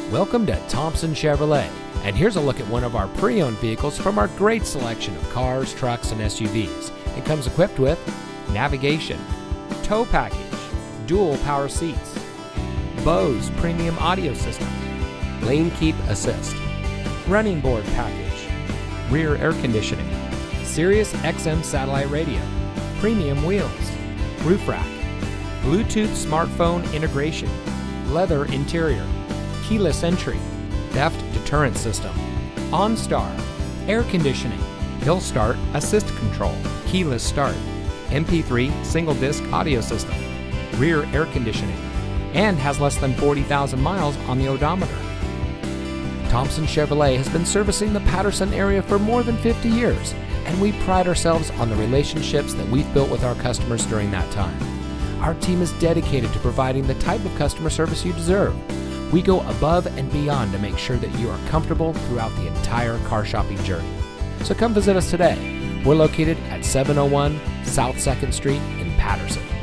Welcome to Thompson Chevrolet, and here's a look at one of our pre-owned vehicles from our great selection of cars, trucks, and SUVs. It comes equipped with navigation, tow package, dual power seats, Bose premium audio system, lane keep assist, running board package, rear air conditioning, Sirius XM satellite radio, premium wheels, roof rack, Bluetooth smartphone integration, leather interior, keyless entry, theft deterrent system, OnStar, air conditioning, hill start assist control, keyless start, MP3 single disc audio system, rear air conditioning, and has less than 40,000 miles on the odometer. Thompson Chevrolet has been servicing the Patterson area for more than 50 years, and we pride ourselves on the relationships that we've built with our customers during that time. Our team is dedicated to providing the type of customer service you deserve. We go above and beyond to make sure that you are comfortable throughout the entire car shopping journey. So come visit us today. We're located at 701 South 2nd Street in Patterson.